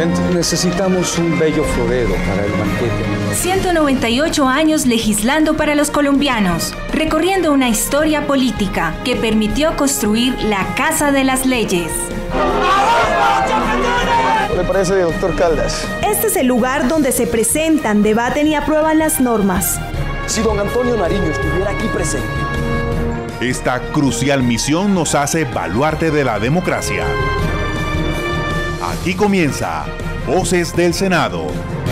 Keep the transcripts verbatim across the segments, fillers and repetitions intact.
presidente. Necesitamos un bello florero para el banquete. ciento noventa y ocho años legislando para los colombianos, recorriendo una historia política que permitió construir la Casa de las Leyes. ¿Qué le parece, doctor Caldas? Este es el lugar donde se presentan, debaten y aprueban las normas. Si don Antonio Nariño estuviera aquí presente. Esta crucial misión nos hace baluarte de la democracia. Aquí comienza Voces del Senado.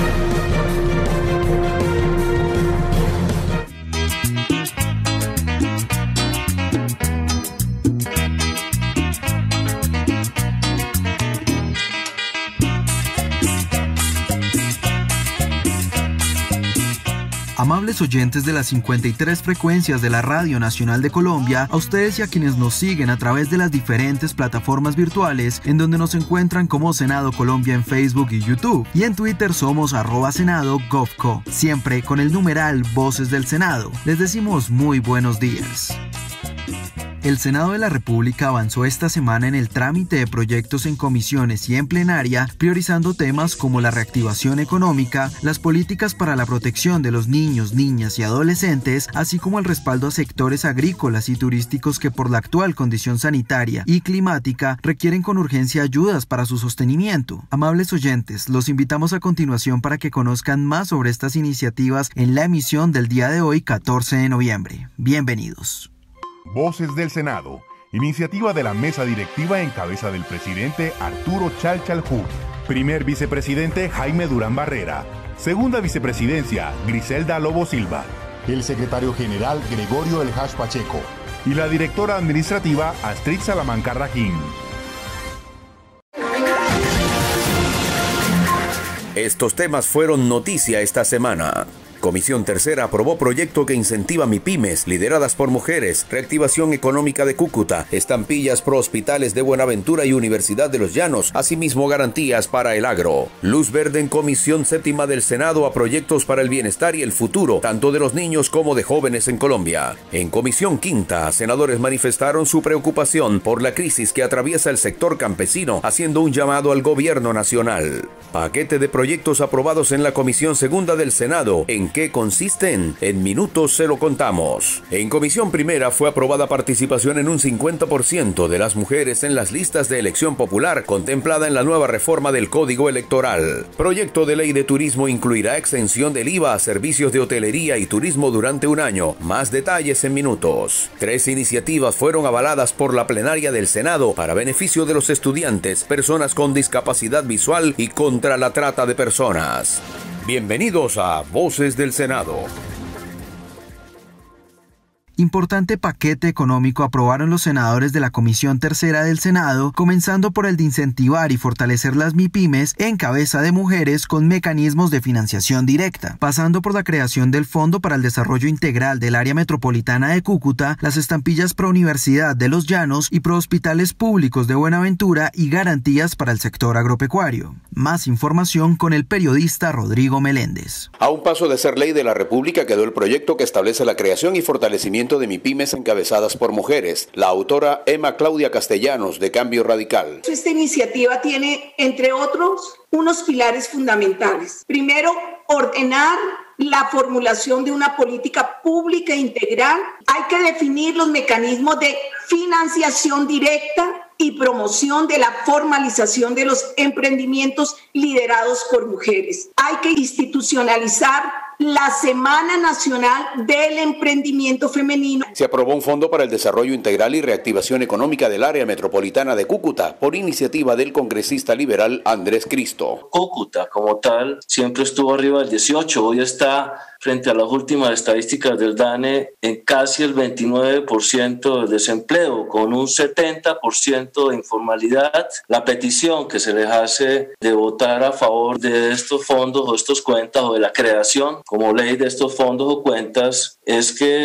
Amables oyentes de las cincuenta y tres frecuencias de la Radio Nacional de Colombia, a ustedes y a quienes nos siguen a través de las diferentes plataformas virtuales en donde nos encuentran como Senado Colombia en Facebook y YouTube, y en Twitter somos arroba Senado Govco, siempre con el numeral Voces del Senado. Les decimos muy buenos días. El Senado de la República avanzó esta semana en el trámite de proyectos en comisiones y en plenaria, priorizando temas como la reactivación económica, las políticas para la protección de los niños, niñas y adolescentes, así como el respaldo a sectores agrícolas y turísticos que por la actual condición sanitaria y climática requieren con urgencia ayudas para su sostenimiento. Amables oyentes, los invitamos a continuación para que conozcan más sobre estas iniciativas en la emisión del día de hoy, catorce de noviembre. Bienvenidos. Voces del Senado, iniciativa de la mesa directiva en cabeza del presidente Arturo Chalchaljú, primer vicepresidente Jaime Durán Barrera, segunda vicepresidencia Griselda Lobo Silva, el secretario general Gregorio El Hash Pacheco y la directora administrativa Astrid Salamanca Rajín. Estos temas fueron noticia esta semana. Comisión Tercera aprobó proyecto que incentiva MIPYMES, lideradas por mujeres, reactivación económica de Cúcuta, estampillas pro hospitales de Buenaventura y Universidad de los Llanos, asimismo garantías para el agro. Luz verde en Comisión Séptima del Senado a proyectos para el bienestar y el futuro, tanto de los niños como de jóvenes en Colombia. En Comisión Quinta, senadores manifestaron su preocupación por la crisis que atraviesa el sector campesino, haciendo un llamado al gobierno nacional. Paquete de proyectos aprobados en la Comisión Segunda del Senado. ¿En qué consisten? En minutos se lo contamos. En Comisión Primera fue aprobada participación en un cincuenta por ciento de las mujeres en las listas de elección popular contemplada en la nueva reforma del Código Electoral. Proyecto de ley de turismo incluirá exención del I V A a servicios de hotelería y turismo durante un año. Más detalles en minutos. Tres iniciativas fueron avaladas por la plenaria del Senado para beneficio de los estudiantes, personas con discapacidad visual y contra la trata de personas. Bienvenidos a Voces del Senado. Importante paquete económico aprobaron los senadores de la Comisión Tercera del Senado, comenzando por el de incentivar y fortalecer las MIPYMES en cabeza de mujeres con mecanismos de financiación directa, pasando por la creación del Fondo para el Desarrollo Integral del Área Metropolitana de Cúcuta, las estampillas pro Universidad de los Llanos y pro Hospitales Públicos de Buenaventura y garantías para el sector agropecuario. Más información con el periodista Rodrigo Meléndez. A un paso de ser ley de la República quedó el proyecto que establece la creación y fortalecimiento de MIPYMES encabezadas por mujeres. La autora Emma Claudia Castellanos, de Cambio Radical. Esta iniciativa tiene, entre otros, unos pilares fundamentales. Primero, ordenar la formulación de una política pública integral. Hay que definir los mecanismos de financiación directa y promoción de la formalización de los emprendimientos liderados por mujeres. Hay que institucionalizar la Semana Nacional del Emprendimiento Femenino. Se aprobó un fondo para el desarrollo integral y reactivación económica del área metropolitana de Cúcuta por iniciativa del congresista liberal Andrés Cristo. Cúcuta como tal siempre estuvo arriba del dieciocho, hoy está frente a las últimas estadísticas del DANE en casi el veintinueve por ciento de desempleo, con un setenta por ciento de informalidad. La petición que se les hace de votar a favor de estos fondos o estos cuentas o de la creación como ley de estos fondos o cuentas es que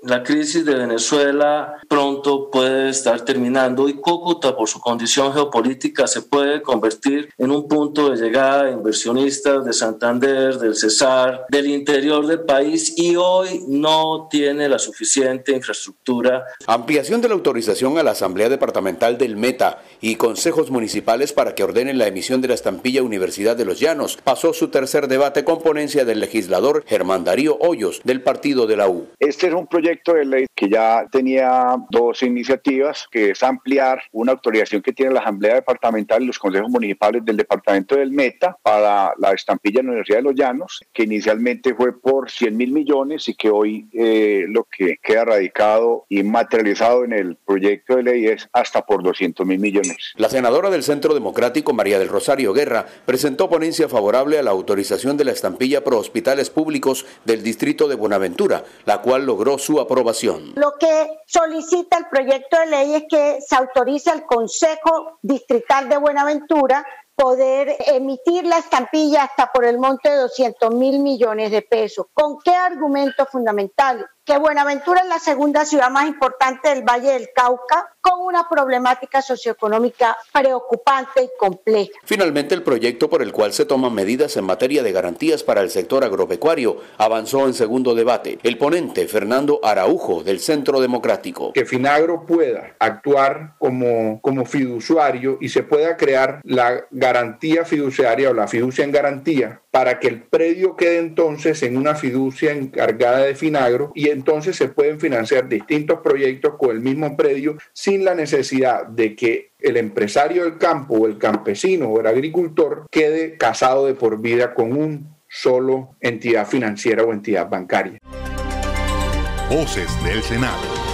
la crisis de Venezuela pronto puede estar terminando y Cúcuta, por su condición geopolítica, se puede convertir en un punto de llegada de inversionistas de Santander, del Cesar, del interior del país, y hoy no tiene la suficiente infraestructura. Ampliación de la autorización a la Asamblea Departamental del Meta y consejos municipales para que ordenen la emisión de la estampilla Universidad de los Llanos pasó su tercer debate con ponencia del legislador Germán Darío Hoyos, del partido de la U. Este es un proyecto de ley que ya tenía dos iniciativas, que es ampliar una autorización que tiene la Asamblea Departamental y los consejos municipales del departamento del Meta para la estampilla de la Universidad de los Llanos, que inicialmente fue por cien mil millones y que hoy eh, lo que queda radicado y materializado en el proyecto de ley es hasta por doscientos mil millones. La senadora del Centro Democrático, María del Rosario Guerra, presentó ponencia favorable a la autorización de la estampilla pro hospitales públicos del distrito de Buenaventura, la cual logró su aprobación. Lo que solicita el proyecto de ley es que se autorice al Consejo Distrital de Buenaventura poder emitir la estampilla hasta por el monte de doscientos mil millones de pesos. ¿Con qué argumentos fundamentales? Que Buenaventura es la segunda ciudad más importante del Valle del Cauca, con una problemática socioeconómica preocupante y compleja. Finalmente, el proyecto por el cual se toman medidas en materia de garantías para el sector agropecuario avanzó en segundo debate. El ponente, Fernando Araujo, del Centro Democrático. Que Finagro pueda actuar como, como fiduciario y se pueda crear la garantía fiduciaria o la fiducia en garantía para que el predio quede entonces en una fiducia encargada de Finagro y entonces se pueden financiar distintos proyectos con el mismo predio sin la necesidad de que el empresario del campo o el campesino o el agricultor quede casado de por vida con un solo entidad financiera o entidad bancaria. Voces del Senado.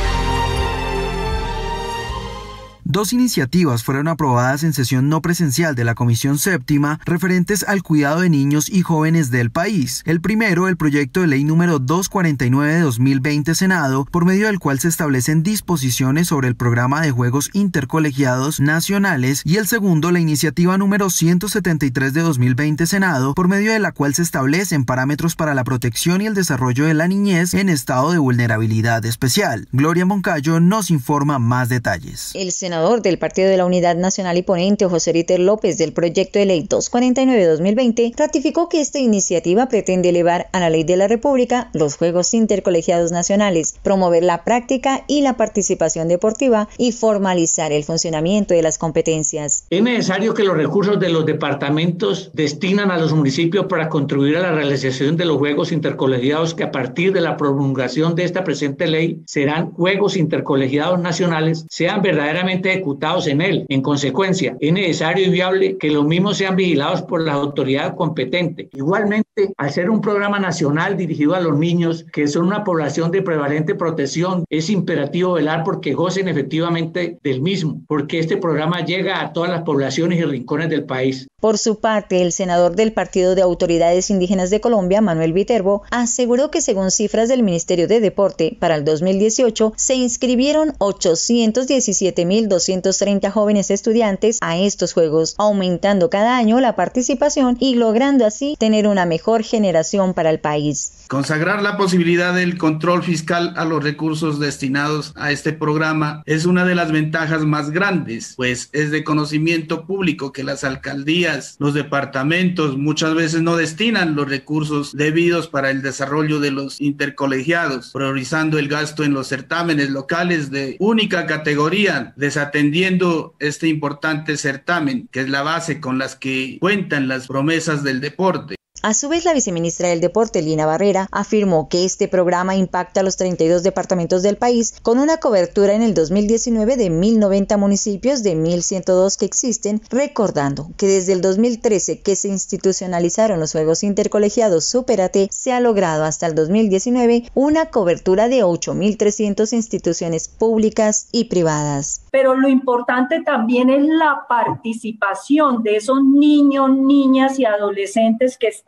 Dos iniciativas fueron aprobadas en sesión no presencial de la Comisión Séptima referentes al cuidado de niños y jóvenes del país. El primero, el proyecto de ley número doscientos cuarenta y nueve de dos mil veinte Senado, por medio del cual se establecen disposiciones sobre el programa de juegos intercolegiados nacionales, y el segundo, la iniciativa número ciento setenta y tres de dos mil veinte Senado, por medio de la cual se establecen parámetros para la protección y el desarrollo de la niñez en estado de vulnerabilidad especial. Gloria Moncayo nos informa más detalles. El senador del Partido de la Unidad Nacional y ponente José Ríter López del proyecto de ley doscientos cuarenta y nueve de dos mil veinte ratificó que esta iniciativa pretende elevar a la ley de la República los Juegos Intercolegiados Nacionales, promover la práctica y la participación deportiva y formalizar el funcionamiento de las competencias. Es necesario que los recursos de los departamentos destinan a los municipios para contribuir a la realización de los Juegos Intercolegiados, que a partir de la promulgación de esta presente ley serán Juegos Intercolegiados Nacionales, sean verdaderamente ejecutados en él. En consecuencia, es necesario y viable que los mismos sean vigilados por la autoridad competente. Igualmente, al ser un programa nacional dirigido a los niños, que son una población de prevalente protección, es imperativo velar porque gocen efectivamente del mismo, porque este programa llega a todas las poblaciones y rincones del país. Por su parte, el senador del Partido de Autoridades Indígenas de Colombia, Manuel Viterbo, aseguró que según cifras del Ministerio de Deporte, para el dos mil dieciocho se inscribieron ochocientos diecisiete mil doscientos treinta jóvenes estudiantes a estos juegos, aumentando cada año la participación y logrando así tener una mejor generación para el país. Consagrar la posibilidad del control fiscal a los recursos destinados a este programa es una de las ventajas más grandes, pues es de conocimiento público que las alcaldías, los departamentos muchas veces no destinan los recursos debidos para el desarrollo de los intercolegiados, priorizando el gasto en los certámenes locales de única categoría, desatendiendo este importante certamen, que es la base con las que cuentan las promesas del deporte. A su vez, la viceministra del Deporte, Lina Barrera, afirmó que este programa impacta a los treinta y dos departamentos del país, con una cobertura en el dos mil diecinueve de mil noventa municipios de mil ciento dos que existen, recordando que desde el dos mil trece que se institucionalizaron los Juegos Intercolegiados Superate, se ha logrado hasta el dos mil diecinueve una cobertura de ocho mil trescientas instituciones públicas y privadas. Pero lo importante también es la participación de esos niños, niñas y adolescentes que están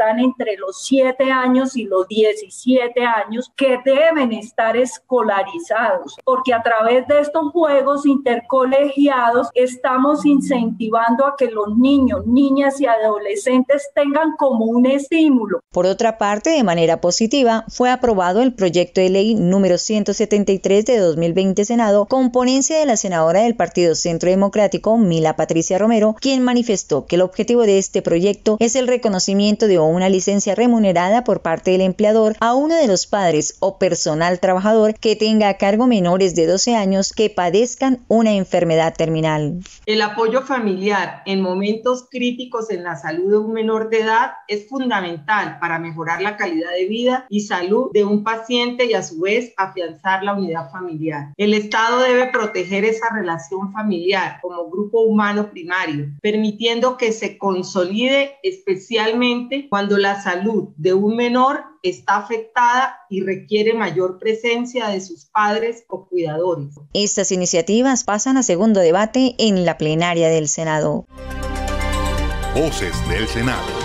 están entre los siete años y los diecisiete años, que deben estar escolarizados, porque a través de estos juegos intercolegiados estamos incentivando a que los niños, niñas y adolescentes tengan como un estímulo. Por otra parte, de manera positiva, fue aprobado el proyecto de ley número ciento setenta y tres de dos mil veinte Senado, con ponencia de la senadora del Partido Centro Democrático, Mila Patricia Romero, quien manifestó que el objetivo de este proyecto es el reconocimiento de una licencia remunerada por parte del empleador a uno de los padres o personal trabajador que tenga a cargo menores de doce años que padezcan una enfermedad terminal. El apoyo familiar en momentos críticos en la salud de un menor de edad es fundamental para mejorar la calidad de vida y salud de un paciente y a su vez afianzar la unidad familiar. El Estado debe proteger esa relación familiar como grupo humano primario, permitiendo que se consolide especialmente cuando la salud de un menor está afectada y requiere mayor presencia de sus padres o cuidadores. Estas iniciativas pasan a segundo debate en la plenaria del Senado. Voces del Senado.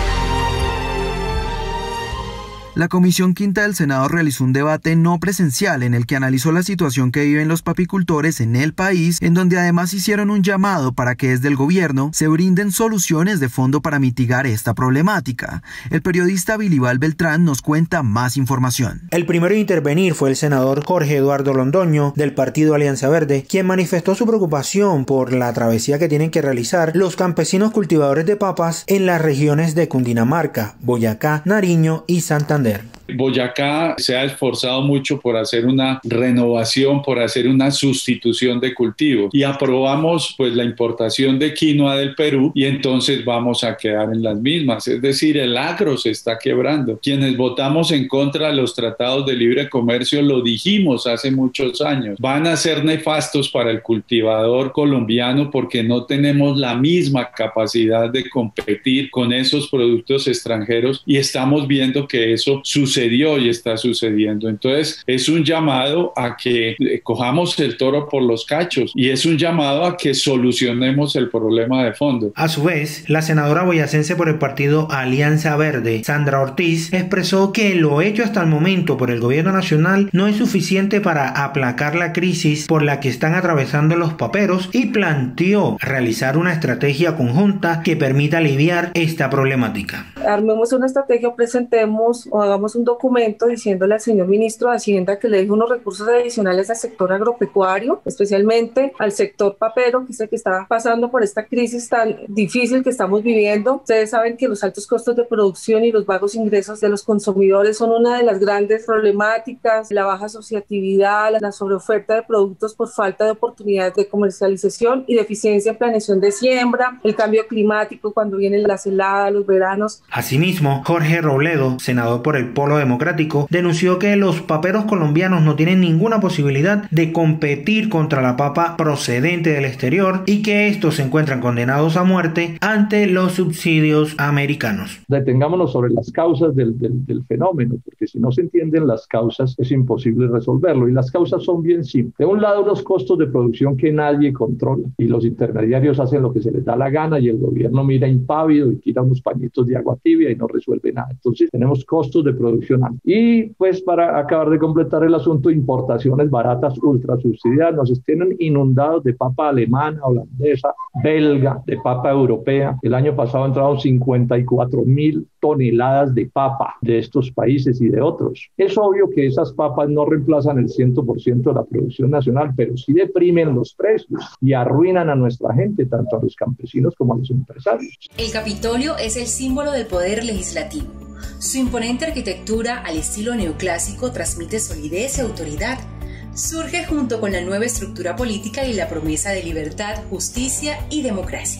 La Comisión Quinta del Senado realizó un debate no presencial en el que analizó la situación que viven los papicultores en el país, en donde además hicieron un llamado para que desde el gobierno se brinden soluciones de fondo para mitigar esta problemática. El periodista Bilibal Beltrán nos cuenta más información. El primero en intervenir fue el senador Jorge Eduardo Londoño, del partido Alianza Verde, quien manifestó su preocupación por la travesía que tienen que realizar los campesinos cultivadores de papas en las regiones de Cundinamarca, Boyacá, Nariño y Santander. Boyacá se ha esforzado mucho por hacer una renovación, por hacer una sustitución de cultivos y aprobamos pues la importación de quinoa del Perú y entonces vamos a quedar en las mismas, es decir, el agro se está quebrando. Quienes votamos en contra de los tratados de libre comercio lo dijimos hace muchos años, van a ser nefastos para el cultivador colombiano porque no tenemos la misma capacidad de competir con esos productos extranjeros y estamos viendo que eso sucedió y está sucediendo. Entonces es un llamado a que cojamos el toro por los cachos y es un llamado a que solucionemos el problema de fondo. A su vez, la senadora boyacense por el partido Alianza Verde, Sandra Ortiz, expresó que lo hecho hasta el momento por el gobierno nacional no es suficiente para aplacar la crisis por la que están atravesando los paperos y planteó realizar una estrategia conjunta que permita aliviar esta problemática. Armemos una estrategia, presentemos o hagamos un documento diciéndole al señor ministro de Hacienda que le deje unos recursos adicionales al sector agropecuario, especialmente al sector papero, que es el que está pasando por esta crisis tan difícil que estamos viviendo. Ustedes saben que los altos costos de producción y los bajos ingresos de los consumidores son una de las grandes problemáticas, la baja asociatividad, la sobreoferta de productos por falta de oportunidades de comercialización y deficiencia en planeación de siembra, el cambio climático cuando vienen las heladas, los veranos. Asimismo, Jorge Robledo, senador por el Polo Democrático, denunció que los paperos colombianos no tienen ninguna posibilidad de competir contra la papa procedente del exterior y que estos se encuentran condenados a muerte ante los subsidios americanos. Detengámonos sobre las causas del, del, del fenómeno, porque si no se entienden las causas es imposible resolverlo y las causas son bien simples. De un lado, los costos de producción que nadie controla y los intermediarios hacen lo que se les da la gana y el gobierno mira impávido y tira unos pañitos de agua tibia y no resuelve nada. Entonces tenemos costos de producción altos. Y pues para acabar de completar el asunto, importaciones baratas ultra subsidiadas. Nos tienen inundados de papa alemana, holandesa, belga, de papa europea. El año pasado entraron cincuenta y cuatro mil toneladas de papa de estos países y de otros. Es obvio que esas papas no reemplazan el cien por ciento de la producción nacional, pero sí deprimen los precios y arruinan a nuestra gente, tanto a los campesinos como a los empresarios. El Capitolio es el símbolo del poder legislativo. Su imponente arquitectura al estilo neoclásico transmite solidez y autoridad. Surge junto con la nueva estructura política y la promesa de libertad, justicia y democracia.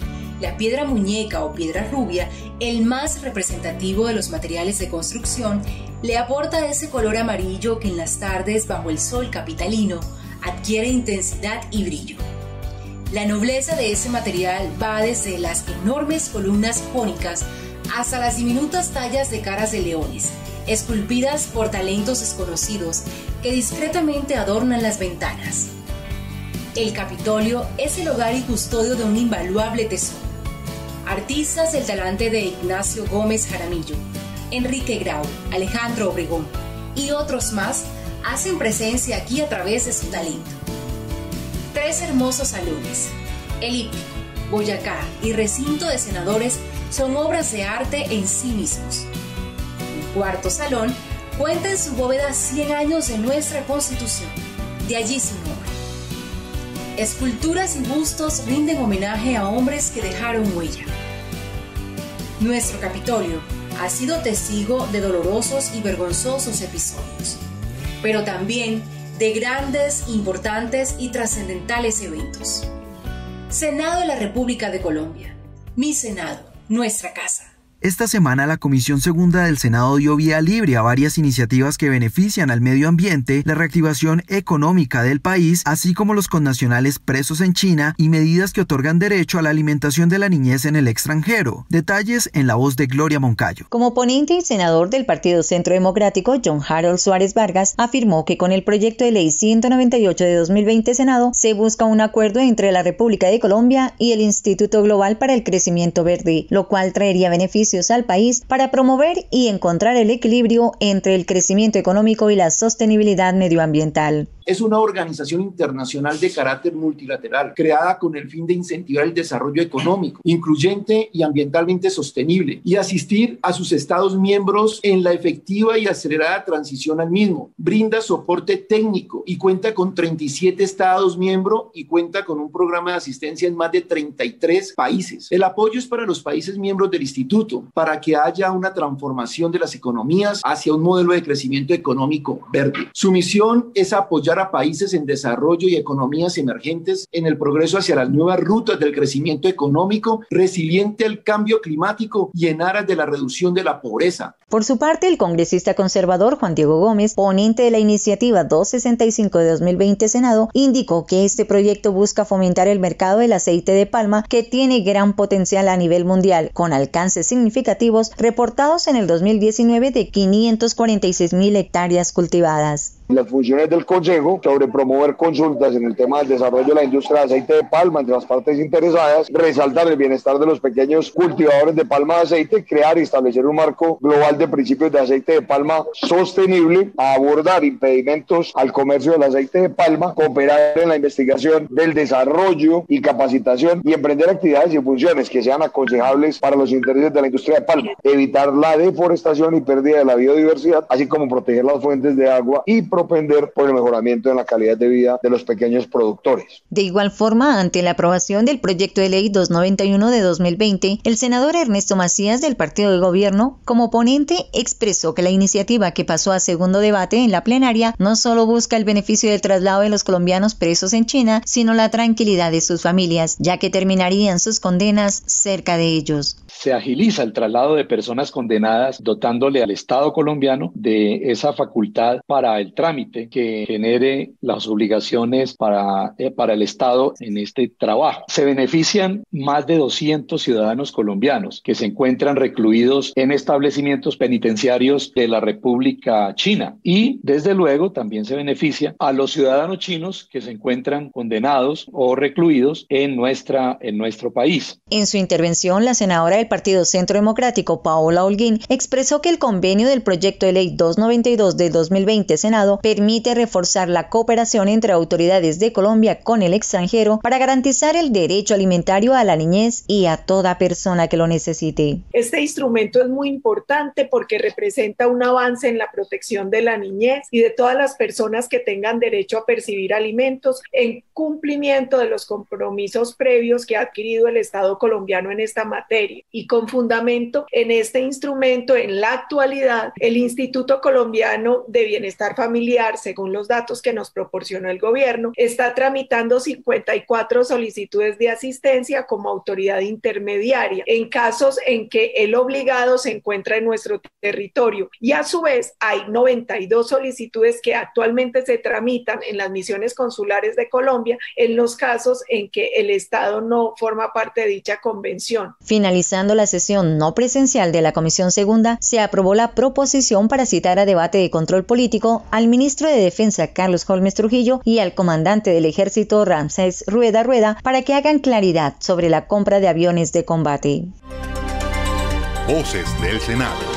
La piedra muñeca o piedra rubia, el más representativo de los materiales de construcción, le aporta ese color amarillo que en las tardes bajo el sol capitalino adquiere intensidad y brillo. La nobleza de ese material va desde las enormes columnas jónicas hasta las diminutas tallas de caras de leones, esculpidas por talentos desconocidos que discretamente adornan las ventanas. El Capitolio es el hogar y custodio de un invaluable tesoro. artistas del talante de Ignacio Gómez Jaramillo, Enrique Grau, Alejandro Obregón y otros más hacen presencia aquí a través de su talento. Tres hermosos salones, el Hípico, Boyacá y Recinto de Senadores, son obras de arte en sí mismos. El cuarto salón cuenta en su bóveda cien años de nuestra Constitución, de allí su nombre. Esculturas y bustos rinden homenaje a hombres que dejaron huella. Nuestro Capitolio ha sido testigo de dolorosos y vergonzosos episodios, pero también de grandes, importantes y trascendentales eventos. Senado de la República de Colombia. Mi Senado, nuestra casa. Esta semana la Comisión Segunda del Senado dio vía libre a varias iniciativas que benefician al medio ambiente, la reactivación económica del país, así como los connacionales presos en China y medidas que otorgan derecho a la alimentación de la niñez en el extranjero. Detalles en la voz de Gloria Moncayo. Como ponente y senador del Partido Centro Democrático, John Harold Suárez Vargas afirmó que con el proyecto de ley ciento noventa y ocho de dos mil veinte Senado se busca un acuerdo entre la República de Colombia y el Instituto Global para el Crecimiento Verde, lo cual traería beneficios al país para promover y encontrar el equilibrio entre el crecimiento económico y la sostenibilidad medioambiental. Es una organización internacional de carácter multilateral, creada con el fin de incentivar el desarrollo económico, incluyente y ambientalmente sostenible, y asistir a sus Estados miembros en la efectiva y acelerada transición al mismo. Brinda soporte técnico y cuenta con treinta y siete Estados miembros y cuenta con un programa de asistencia en más de treinta y tres países. El apoyo es para los países miembros del instituto, para que haya una transformación de las economías hacia un modelo de crecimiento económico verde. Su misión es apoyar a países en desarrollo y economías emergentes en el progreso hacia las nuevas rutas del crecimiento económico, resiliente al cambio climático y en aras de la reducción de la pobreza. Por su parte, el congresista conservador Juan Diego Gómez, ponente de la iniciativa doscientos sesenta y cinco de dos mil veinte Senado, indicó que este proyecto busca fomentar el mercado del aceite de palma, que tiene gran potencial a nivel mundial, con alcances significativos reportados en el dos mil diecinueve de quinientas cuarenta y seis mil hectáreas cultivadas. Las funciones del Consejo sobre promover consultas en el tema del desarrollo de la industria de aceite de palma entre las partes interesadas, resaltar el bienestar de los pequeños cultivadores de palma de aceite, crear y establecer un marco global de principios de aceite de palma sostenible, abordar impedimentos al comercio del aceite de palma, cooperar en la investigación del desarrollo y capacitación y emprender actividades y funciones que sean aconsejables para los intereses de la industria de palma, evitar la deforestación y pérdida de la biodiversidad, así como proteger las fuentes de agua y propender por el mejoramiento en la calidad de vida de los pequeños productores. De igual forma, ante la aprobación del proyecto de ley doscientos noventa y uno de dos mil veinte, el senador Ernesto Macías del Partido de Gobierno, como ponente, expresó que la iniciativa que pasó a segundo debate en la plenaria no solo busca el beneficio del traslado de los colombianos presos en China, sino la tranquilidad de sus familias, ya que terminarían sus condenas cerca de ellos. Se agiliza el traslado de personas condenadas, dotándole al Estado colombiano de esa facultad para el trámite que genere las obligaciones para, eh, para el Estado en este trabajo. Se benefician más de doscientos ciudadanos colombianos que se encuentran recluidos en establecimientos penitenciarios de la República China, y desde luego también se beneficia a los ciudadanos chinos que se encuentran condenados o recluidos en, nuestra, en nuestro país. En su intervención, la senadora del Partido Centro Democrático, Paola Holguín, expresó que el convenio del proyecto de ley doscientos noventa y dos de dos mil veinte Senado permite reforzar la cooperación entre autoridades de Colombia con el extranjero para garantizar el derecho alimentario a la niñez y a toda persona que lo necesite. Este instrumento es muy importante porque representa un avance en la protección de la niñez y de todas las personas que tengan derecho a percibir alimentos en cumplimiento de los compromisos previos que ha adquirido el Estado colombiano en esta materia. Y con fundamento en este instrumento, en la actualidad, el Instituto Colombiano de Bienestar Familiar, según los datos que nos proporcionó el gobierno, está tramitando cincuenta y cuatro solicitudes de asistencia como autoridad intermediaria en casos en que el obligado se encuentra en nuestro territorio, y a su vez hay noventa y dos solicitudes que actualmente se tramitan en las misiones consulares de Colombia en los casos en que el Estado no forma parte de dicha convención. Finalizando la sesión no presencial de la Comisión Segunda, se aprobó la proposición para citar a debate de control político al ministro de Defensa Carlos Holmes Trujillo y al comandante del Ejército Ramsés Rueda Rueda para que hagan claridad sobre la compra de aviones de combate. Voces del Senado.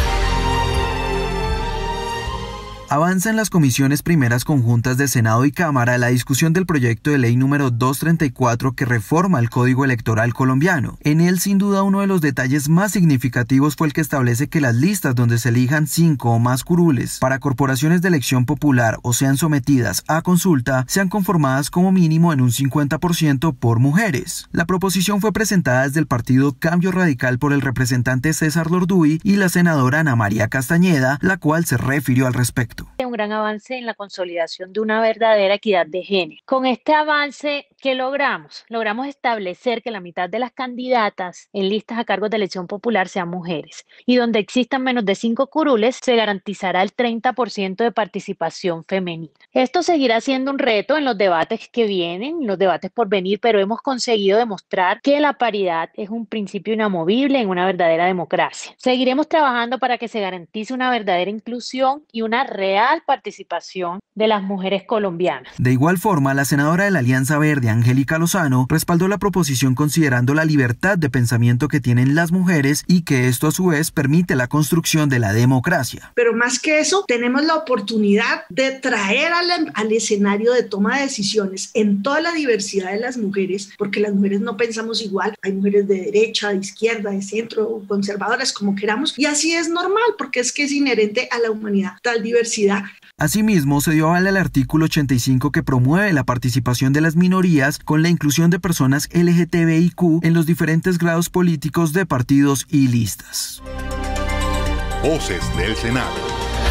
Avanza en las comisiones primeras conjuntas de Senado y Cámara la discusión del proyecto de ley número doscientos treinta y cuatro que reforma el Código Electoral colombiano. En él, sin duda, uno de los detalles más significativos fue el que establece que las listas donde se elijan cinco o más curules para corporaciones de elección popular o sean sometidas a consulta sean conformadas como mínimo en un cincuenta por ciento por mujeres. La proposición fue presentada desde el partido Cambio Radical por el representante César Lorduy y la senadora Ana María Castañeda, la cual se refirió al respecto. Un gran avance en la consolidación de una verdadera equidad de género. Con este avance, ¿qué logramos? Logramos establecer que la mitad de las candidatas en listas a cargos de elección popular sean mujeres, y donde existan menos de cinco curules se garantizará el treinta por ciento de participación femenina. Esto seguirá siendo un reto en los debates que vienen, los debates por venir, pero hemos conseguido demostrar que la paridad es un principio inamovible en una verdadera democracia. Seguiremos trabajando para que se garantice una verdadera inclusión y una real participación de las mujeres colombianas. De igual forma, la senadora de la Alianza Verde, Angélica Lozano, respaldó la proposición considerando la libertad de pensamiento que tienen las mujeres y que esto a su vez permite la construcción de la democracia. Pero más que eso, tenemos la oportunidad de traer al, al escenario de toma de decisiones en toda la diversidad de las mujeres, porque las mujeres no pensamos igual. Hay mujeres de derecha, de izquierda, de centro, conservadoras, como queramos, y así es normal, porque es que es inherente a la humanidad tal diversidad. Asimismo, se dio aval al artículo ochenta y cinco que promueve la participación de las minorías con la inclusión de personas L G T B I Q en los diferentes grados políticos de partidos y listas. Voces del Senado.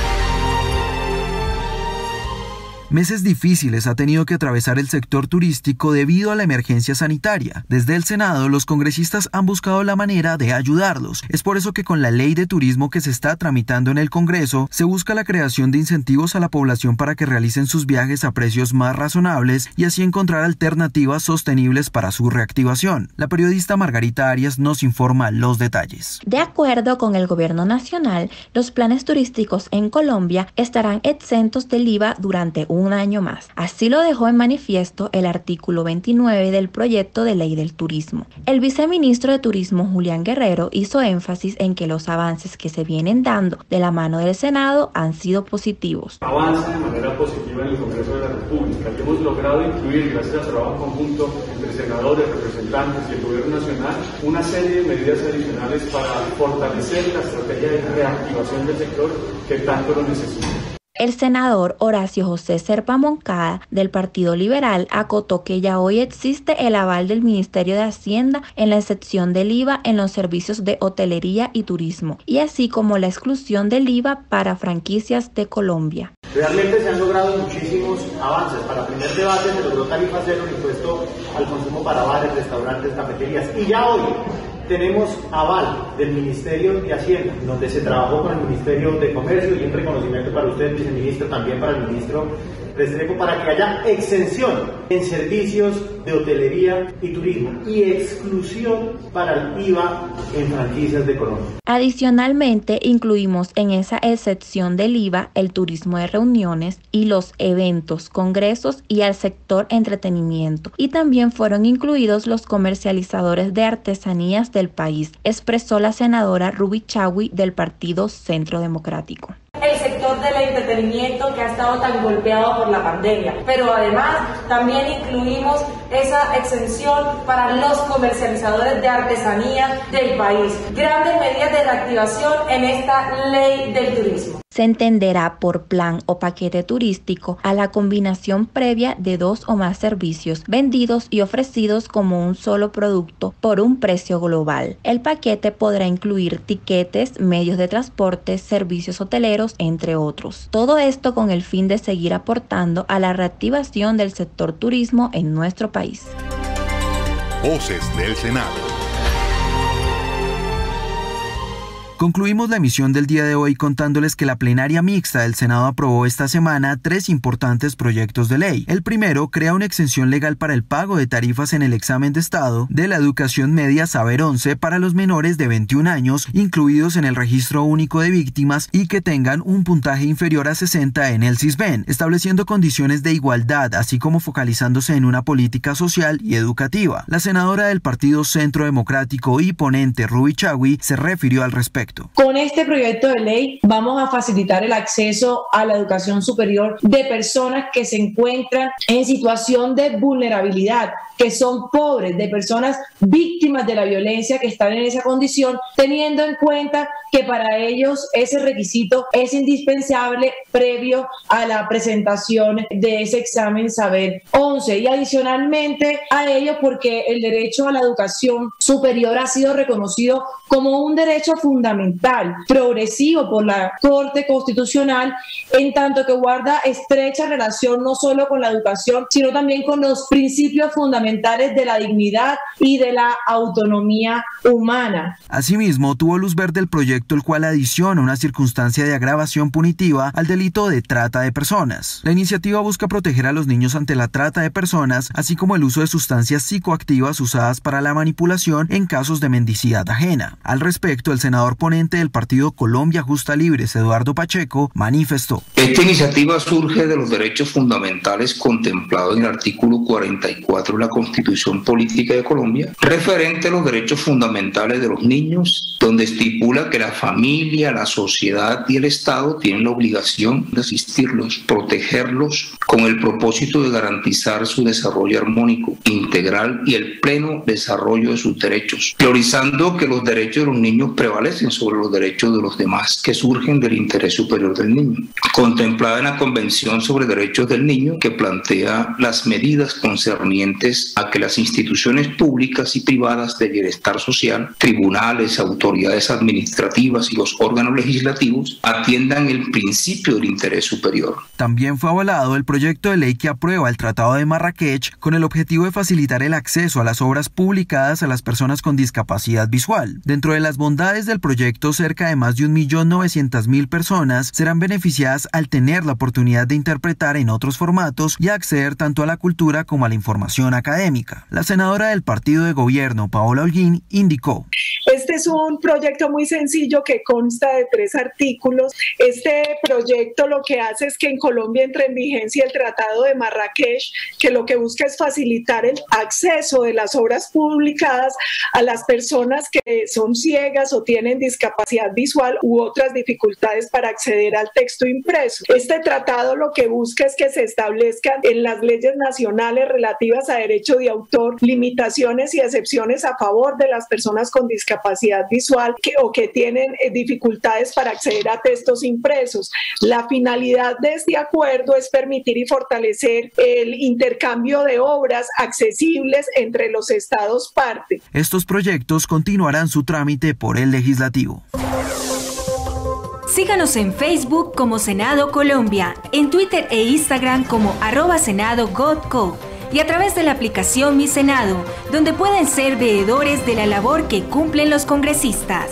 Meses difíciles ha tenido que atravesar el sector turístico debido a la emergencia sanitaria. Desde el Senado, los congresistas han buscado la manera de ayudarlos. Es por eso que con la ley de turismo que se está tramitando en el Congreso, se busca la creación de incentivos a la población para que realicen sus viajes a precios más razonables y así encontrar alternativas sostenibles para su reactivación. La periodista Margarita Arias nos informa los detalles. De acuerdo con el Gobierno Nacional, los planes turísticos en Colombia estarán exentos del I V A durante un un año más. Así lo dejó en manifiesto el artículo veintinueve del proyecto de ley del turismo. El viceministro de Turismo, Julián Guerrero, hizo énfasis en que los avances que se vienen dando de la mano del Senado han sido positivos. Avanza de manera positiva en el Congreso de la República y hemos logrado incluir, gracias al trabajo conjunto entre senadores, representantes y el Gobierno Nacional, una serie de medidas adicionales para fortalecer la estrategia de reactivación del sector que tanto lo necesita. El senador Horacio José Serpa Moncada, del Partido Liberal, acotó que ya hoy existe el aval del Ministerio de Hacienda en la excepción del I V A en los servicios de hotelería y turismo, y así como la exclusión del I V A para franquicias de Colombia. Realmente se han logrado muchísimos avances. Para el primer debate se logró tarifa cero el impuesto al consumo para bares, restaurantes, cafeterías, y ya hoy tenemos aval del Ministerio de Hacienda, donde se trabajó con el Ministerio de Comercio, y un reconocimiento para usted, viceministro, también para el ministro Restrepo, para que haya exención en servicios de hotelería y turismo y exclusión para el I V A en franquicias de Colombia. Adicionalmente, incluimos en esa excepción del I V A el turismo de reuniones y los eventos, congresos y al sector entretenimiento, y también fueron incluidos los comercializadores de artesanías del país, expresó la senadora Ruby Chagui del Partido Centro Democrático. El sector del entretenimiento que ha estado tan golpeado por la pandemia, pero además también incluimos esa exención para los comercializadores de artesanía del país. Grandes medidas de reactivación en esta ley del turismo. Se entenderá por plan o paquete turístico a la combinación previa de dos o más servicios vendidos y ofrecidos como un solo producto por un precio global. El paquete podrá incluir tiquetes, medios de transporte, servicios hoteleros, entre otros. Todo esto con el fin de seguir aportando a la reactivación del sector turismo en nuestro país. Voces del Senado. Concluimos la emisión del día de hoy contándoles que la plenaria mixta del Senado aprobó esta semana tres importantes proyectos de ley. El primero crea una exención legal para el pago de tarifas en el examen de estado de la educación media Saber once para los menores de veintiún años incluidos en el registro único de víctimas y que tengan un puntaje inferior a sesenta en el CISBEN, estableciendo condiciones de igualdad, así como focalizándose en una política social y educativa. La senadora del Partido Centro Democrático y ponente Ruby Chagui se refirió al respecto. Con este proyecto de ley vamos a facilitar el acceso a la educación superior de personas que se encuentran en situación de vulnerabilidad, que son pobres, de personas víctimas de la violencia que están en esa condición, teniendo en cuenta que para ellos ese requisito es indispensable previo a la presentación de ese examen Saber once y adicionalmente a ello porque el derecho a la educación superior ha sido reconocido como un derecho fundamental, progresivo por la Corte Constitucional, en tanto que guarda estrecha relación no solo con la educación, sino también con los principios fundamentales de la dignidad y de la autonomía humana. Asimismo, tuvo luz verde el proyecto el cual adiciona una circunstancia de agravación punitiva al delito de trata de personas. La iniciativa busca proteger a los niños ante la trata de personas, así como el uso de sustancias psicoactivas usadas para la manipulación en casos de mendicidad ajena. Al respecto, el senador ponente del partido Colombia Justa Libres, Eduardo Pacheco, manifestó: Esta iniciativa surge de los derechos fundamentales contemplados en el artículo cuarenta y cuatro de la Constitución Política de Colombia, referente a los derechos fundamentales de los niños, donde estipula que la familia, la sociedad y el Estado tienen la obligación de asistirlos, protegerlos, con el propósito de garantizar su desarrollo armónico, integral y el pleno desarrollo de sus derechos, priorizando que los derechos de los niños prevalecen sobre los derechos de los demás que surgen del interés superior del niño, contemplada en la Convención sobre Derechos del Niño, que plantea las medidas concernientes a que las instituciones públicas y privadas de bienestar social, tribunales, autoridades administrativas y los órganos legislativos atiendan el principio del interés superior. También fue avalado el proyecto de ley que aprueba el Tratado de Marrakech con el objetivo de facilitar el acceso a las obras publicadas a las personas con discapacidad visual. Dentro de las bondades del proyecto, cerca de más de un millón novecientas mil personas serán beneficiadas al tener la oportunidad de interpretar en otros formatos y acceder tanto a la cultura como a la información académica. La senadora del partido de gobierno, Paola Holguín, indicó: Este es un proyecto muy sencillo que consta de tres artículos. Este proyecto lo que hace es que en Colombia entre en vigencia el Tratado de Marrakech, que lo que busca es facilitar el acceso de las obras publicadas a las personas que son ciegas o tienen discapacidad visual u otras dificultades para acceder al texto impreso. Este tratado lo que busca es que se establezcan en las leyes nacionales relativas a derecho de autor limitaciones y excepciones a favor de las personas con discapacidad visual que, o que tienen eh, dificultades para acceder a textos impresos. La finalidad de este acuerdo es permitir y fortalecer el intercambio de obras accesibles entre los estados parte. Estos proyectos continuarán su trámite por el legislativo. Síganos en Facebook como Senado Colombia, en Twitter e Instagram como arroba Senado Godco y a través de la aplicación Mi Senado, donde pueden ser veedores de la labor que cumplen los congresistas.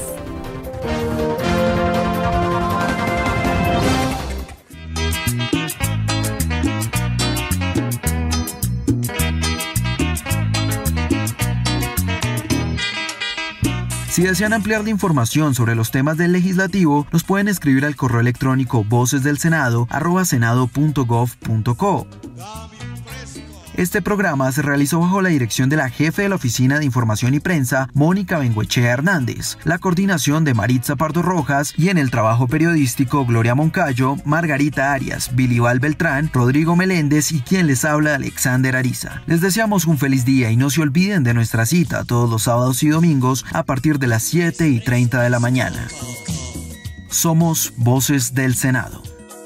Si desean ampliar la información sobre los temas del legislativo, nos pueden escribir al correo electrónico vocesdelsenado arroba senado punto gov punto co. Este programa se realizó bajo la dirección de la jefe de la Oficina de Información y Prensa, Mónica Bengoechea Hernández, la coordinación de Maritza Pardo Rojas y en el trabajo periodístico Gloria Moncayo, Margarita Arias, Bilibal Beltrán, Rodrigo Meléndez y quien les habla, Alexander Ariza. Les deseamos un feliz día y no se olviden de nuestra cita todos los sábados y domingos a partir de las siete y treinta de la mañana. Somos Voces del Senado.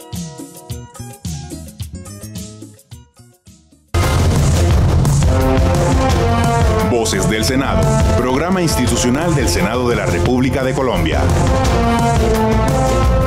Voces del Senado, programa institucional del Senado de la República de Colombia.